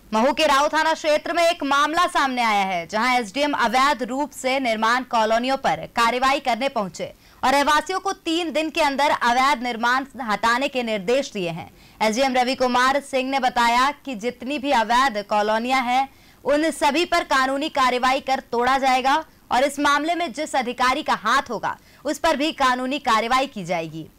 महू के राऊ थाना क्षेत्र में एक मामला सामने आया है, जहां एसडीएम अवैध रूप से निर्माण कॉलोनियों पर कार्रवाई करने पहुंचे और रहवासियों को 3 दिन के अंदर अवैध निर्माण हटाने के निर्देश दिए हैं। एसडीएम रवि कुमार सिंह ने बताया कि जितनी भी अवैध कॉलोनियां हैं उन सभी पर कानूनी कार्रवाई कर तोड़ा जाएगा और इस मामले में जिस अधिकारी का हाथ होगा उस पर भी कानूनी कार्रवाई की जाएगी।